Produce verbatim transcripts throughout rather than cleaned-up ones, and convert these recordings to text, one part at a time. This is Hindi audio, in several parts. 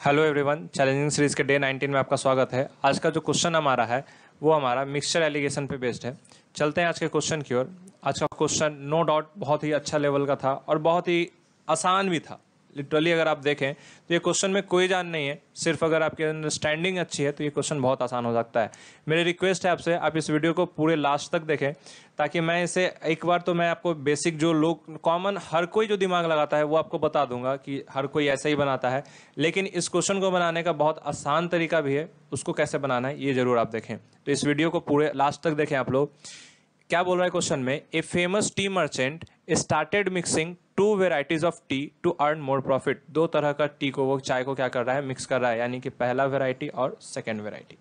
हेलो एवरीवन, चैलेंजिंग सीरीज के डे नाइनटीन में आपका स्वागत है। आज का जो क्वेश्चन हमारा है वो हमारा मिक्सचर एलिगेशन पे बेस्ड है। चलते हैं आज के क्वेश्चन की ओर। आज का क्वेश्चन नो डाउट बहुत ही अच्छा लेवल का था और बहुत ही आसान भी था। लिटरली अगर आप देखें तो ये क्वेश्चन में कोई जान नहीं है, सिर्फ अगर आपकी अंडरस्टैंडिंग अच्छी है तो ये क्वेश्चन बहुत आसान हो सकता है। मेरी रिक्वेस्ट है आपसे, आप इस वीडियो को पूरे लास्ट तक देखें ताकि मैं इसे एक बार तो मैं आपको बेसिक जो लोग कॉमन हर कोई जो दिमाग लगाता है वो आपको बता दूंगा कि हर कोई ऐसे ही बनाता है, लेकिन इस क्वेश्चन को बनाने का बहुत आसान तरीका भी है। उसको कैसे बनाना है ये जरूर आप देखें, तो इस वीडियो को पूरे लास्ट तक देखें आप लोग। क्या बोल रहा है क्वेश्चन में, a famous tea merchant started mixing two varieties of tea to earn more profit. दो तरह का टी को, वो चाय को क्या कर रहा है, मिक्स कर रहा है, यानी कि पहला वेराइटी और सेकेंड वेराइटी।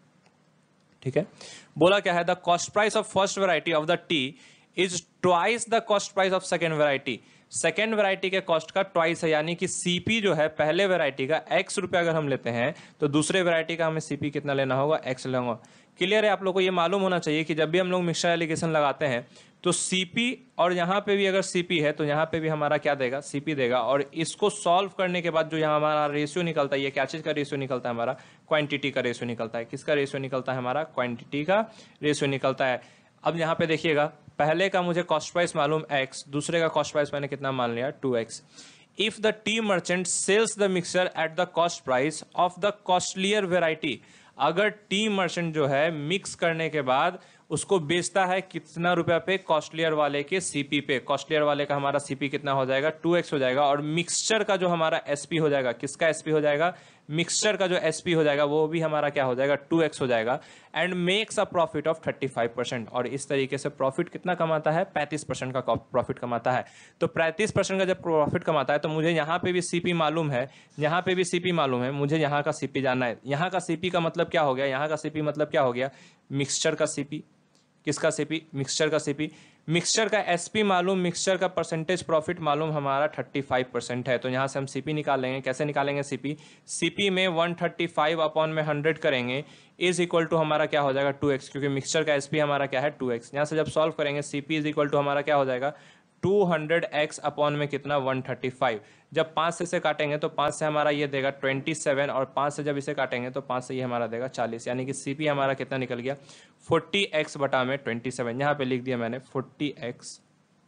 ठीक है, बोला क्या है, the cost price of first variety of the tea is twice the cost price of second variety. Second variety के कॉस्ट का ट्वाइस है, यानी कि सीपी जो है पहले वेराइटी का एक्स रुपया अगर हम लेते हैं तो दूसरे वेराइटी का हमें सीपी कितना लेना होगा, एक्स लेना होगा। क्लियर है, आप लोग को ये मालूम होना चाहिए कि जब भी हम लोग मिक्सचर एलिगेशन लगाते हैं तो सीपी, और यहाँ पे भी अगर सीपी है तो यहाँ पे भी हमारा क्या देगा, सीपी देगा। और इसको सॉल्व करने के बाद जो यहाँ हमारा रेशियो निकलता है, ये क्या चीज का रेशियो निकलता है, हमारा क्वांटिटी का रेशियो निकलता है। किसका रेशियो निकलता है, हमारा क्वांटिटी का रेशियो निकलता है। अब यहाँ पे देखिएगा, पहले का मुझे कॉस्ट प्राइस मालूम एक्स, दूसरे का कॉस्ट प्राइस मैंने कितना मान लिया, two x. If the tea merchant sells the mixture at the cost price of the costlier variety, अगर टी मर्चेंट जो है मिक्स करने के बाद उसको बेचता है कितना रुपया पे, कॉस्टलियर वाले के सीपी पे। कॉस्टलियर वाले का हमारा सीपी कितना हो जाएगा, टू एक्स हो जाएगा। और मिक्सचर का जो हमारा एसपी हो जाएगा, किसका एसपी हो जाएगा, मिक्सचर का जो एसपी हो जाएगा वो भी हमारा क्या हो जाएगा, टू एक्स हो जाएगा। And makes a profit of thirty five percent. और इस तरीके से प्रॉफिट कितना कमाता है, पैंतीस परसेंट का प्रॉफिट कमाता है। तो पैंतीस परसेंट का जब प्रॉफिट कमाता है तो मुझे यहाँ पे भी सीपी मालूम है, यहाँ पे भी सीपी मालूम है, मुझे यहाँ का सीपी जानना है। यहाँ का सीपी का मतलब क्या हो गया, यहाँ का सीपी मतलब क्या हो गया, मिक्सचर का सीपी। किसका सीपी, मिक्सचर का सीपी। मिक्सचर का एसपी मालूम, मिक्सचर का परसेंटेज प्रॉफिट मालूम हमारा पैंतीस परसेंट है। तो यहाँ से हम सीपी निकाल लेंगे। कैसे निकालेंगे सीपी, सीपी में एक सौ पैंतीस अपॉन में हंड्रेड करेंगे इज इक्वल टू हमारा क्या हो जाएगा, टू एक्स, क्योंकि मिक्सचर का एसपी हमारा क्या है, टू एक्स। यहाँ से जब सॉल्व करेंगे सीपी इज इक्वल टू हमारा क्या हो जाएगा, टू हंड्रेड एक्स अपॉन में कितना, एक सौ पैंतीस। जब पाँच से इसे काटेंगे तो पाँच से हमारा ये देगा सत्ताईस, और पाँच से जब इसे काटेंगे तो पाँच से ये हमारा देगा चालीस, यानी कि सीपी हमारा कितना निकल गया, चालीस एक्स बटा में सत्ताईस। यहाँ पे लिख दिया मैंने चालीस एक्स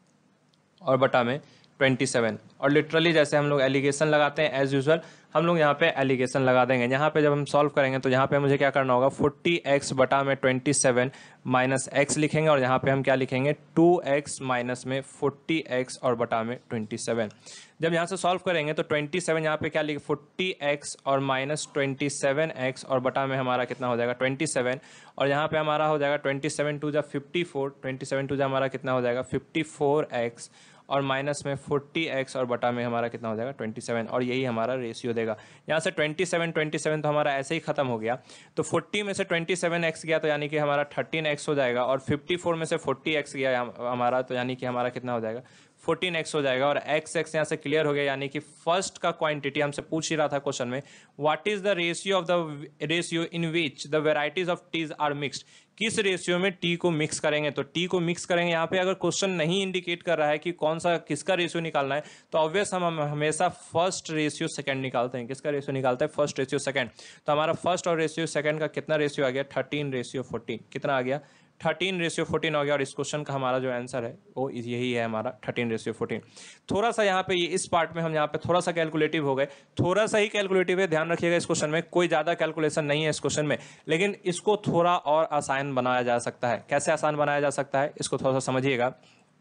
और बटा में सत्ताईस। और लिटरली जैसे हम लोग एलिगेशन लगाते हैं एज यूजुअल, हम लोग यहाँ पे एलिगेशन लगा देंगे। यहाँ पे जब हम सॉल्व करेंगे तो यहाँ पे मुझे क्या करना होगा, चालीस एक्स बटा में सत्ताईस माइनस एक्स लिखेंगे, और यहाँ पे हम क्या लिखेंगे, टू एक्स माइनस में चालीस एक्स और बटा में सत्ताईस। जब यहाँ से सॉल्व करेंगे तो सत्ताईस यहाँ पे क्या लिखे, चालीस एक्स और माइनस सत्ताईस एक्स और बटा में हमारा कितना हो जाएगा, सत्ताईस। और यहाँ पे हमारा हो जाएगा सत्ताईस टू जा फिफ्टी फोर, सत्ताईस टू जा हमारा कितना हो जाएगा, फिफ्टी फोर एक्स और माइनस में चालीस एक्स और बटा में हमारा कितना हो जाएगा, सत्ताईस। और यही हमारा रेशियो देगा। यहाँ से सत्ताईस सत्ताईस तो हमारा ऐसे ही खत्म हो गया। तो चालीस में से सत्ताईस एक्स गया तो यानी कि हमारा तेरह एक्स हो जाएगा, और चौवन में से चालीस एक्स गया हमारा तो यानी कि हमारा कितना हो जाएगा, चौदह एक्स हो जाएगा। और एक्स एक्स यहाँ से क्लियर हो गया, यानी कि फर्स्ट का क्वांटिटी हमसे पूछ ही रहा था क्वेश्चन में, what is the ratio of the ratio in which the varieties of teas are mixed. किस रेशियो में टी को मिक्स करेंगे, तो टी को मिक्स करेंगे। यहाँ पे अगर क्वेश्चन नहीं इंडिकेट कर रहा है कि कौन सा किसका रेशियो निकालना है तो ऑब्वियस हम हमेशा फर्स्ट रेशियो सेकंड निकालते हैं। किसका रेशियो निकालते हैं, फर्स्ट रेशियो सेकंड। तो हमारा फर्स्ट और रेशियो सेकंड का कितना रेशियो आ गया, थर्टीन रेशियो फोर्टीन। कितना आ गया, थर्टीन रेशियो फोर्टीन हो गया। और इस क्वेश्चन का हमारा जो आंसर है वो यही है, हमारा थर्टीन रेशियो फोर्टीन। थोड़ा सा यहाँ पे इस पार्ट में हम यहाँ पे थोड़ा सा कैलकुलेटिव हो गए, थोड़ा सा ही कैलकुलेटिव है, ध्यान रखिएगा। इस क्वेश्चन में कोई ज्यादा कैलकुलेशन नहीं है इस क्वेश्चन में, लेकिन इसको थोड़ा और आसान बनाया जा सकता है। कैसे आसान बनाया जा सकता है, इसको थोड़ा सा समझिएगा।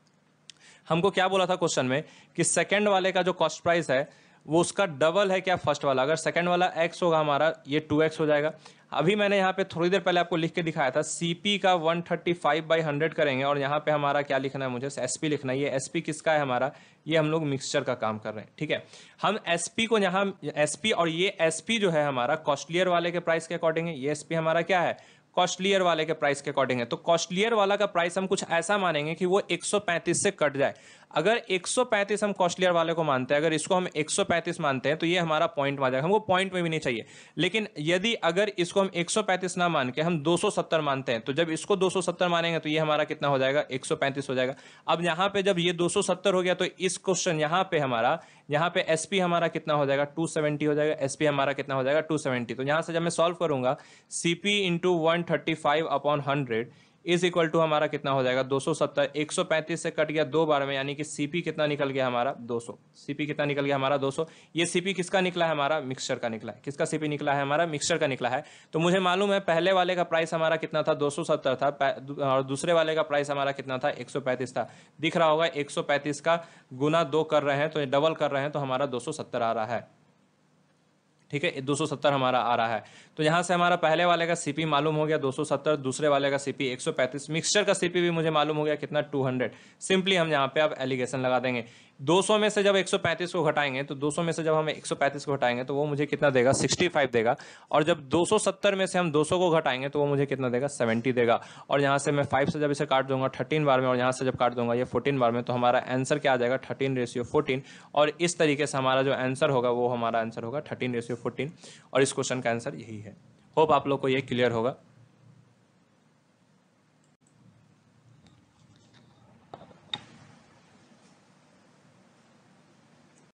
हमको क्या बोला था क्वेश्चन में कि सेकेंड वाले का जो कॉस्ट प्राइस है वो उसका डबल है क्या फर्स्ट वाला। अगर सेकंड वाला x होगा हमारा, ये टू एक्स हो जाएगा। अभी मैंने यहाँ पे थोड़ी देर पहले आपको लिख के दिखाया था, सीपी का एक सौ पैंतीस बाई हंड्रेड करेंगे, और यहाँ पे हमारा क्या लिखना है, मुझे एसपी लिखना है। ये एसपी किसका है हमारा, ये हम लोग मिक्सचर का काम कर रहे हैं। ठीक है, हम एसपी को यहाँ एसपी, और ये एसपी जो है हमारा कॉस्टलियर वाले के प्राइस के अकॉर्डिंग है। ये एसपी हमारा क्या है, कॉस्टलियर वाले के प्राइस के अकॉर्डिंग है। तो कॉस्टलियर वाला का प्राइस हम कुछ ऐसा मानेंगे कि वो एक सौ पैंतीस से कट जाए। अगर एक सौ पैंतीस हम कॉस्टलियर वाले को मानते हैं, अगर इसको हम एक सौ पैंतीस मानते हैं तो ये हमारा पॉइंट में आ जाएगा। हमको पॉइंट में भी नहीं चाहिए, लेकिन यदि अगर इसको हम एक सौ पैंतीस ना मान के हम दो सौ सत्तर मानते हैं, तो जब इसको दो सौ सत्तर मानेंगे तो ये हमारा कितना हो जाएगा, एक सौ पैंतीस हो जाएगा। अब यहाँ पे जब ये दो सौ सत्तर हो गया तो इस क्वेश्चन यहाँ पे हमारा यहाँ पे एसपी हमारा कितना हो जाएगा टू सेवेंटी हो जाएगा, एसपी हमारा कितना हो जाएगा टू सेवेंटी। तो यहाँ से जब मैं सॉल्व करूंगा CP into one thirty five upon hundred is equal to हमारा कितना हो जाएगा दो सौ सत्तर। एक सौ पैंतीस से कट गया दो बार में, यानी कि सीपी कितना निकल गया हमारा दो सौ। सीपी कितना निकल गया हमारा दो सौ। ये सीपी किसका निकला है हमारा मिक्सचर का निकला है। किसका सीपी निकला है हमारा मिक्सचर का निकला है। तो मुझे मालूम है पहले वाले का प्राइस हमारा कितना था दो सौ सत्तर था और दूसरे वाले का प्राइस हमारा कितना था एक सौ पैंतीस था। दिख रहा होगा एक सौ पैंतीस का गुना दो कर रहे हैं तो डबल कर रहे हैं तो हमारा दो सौ सत्तर आ रहा है। ठीक है, दो सौ सत्तर हमारा आ रहा है। तो यहाँ से हमारा पहले वाले का सीपी मालूम हो गया दो सौ सत्तर, दूसरे वाले का सीपी एक सौ पैंतीस, मिक्सचर का सीपी भी मुझे मालूम हो गया कितना दो सौ। सिंपली हम यहाँ पे अब एलिगेशन लगा देंगे। दो सौ में से जब एक सौ पैंतीस को घटाएंगे तो दो सौ में से जब हम एक सौ पैंतीस को घटाएंगे तो वो मुझे कितना देगा पैंसठ देगा। और जब दो सौ सत्तर में से हम दो सौ को घटाएंगे तो वो मुझे कितना देगा सत्तर देगा। और यहाँ से मैं फाइव से जब इसे काट दूंगा थर्टीन बार में और यहाँ से जब काट दूंगा ये फोर्टीन बार में, तो हमारा आंसर क्या आ जाएगा थर्टीन रेशियो फोर्टीन। और इस तरीके से हमारा जो आंसर होगा वो हमारा आंसर होगा थर्टीन रेशियो फोर्टीन। और इस क्वेश्चन का आंसर यही है। होप आप लोग को ये क्लियर होगा।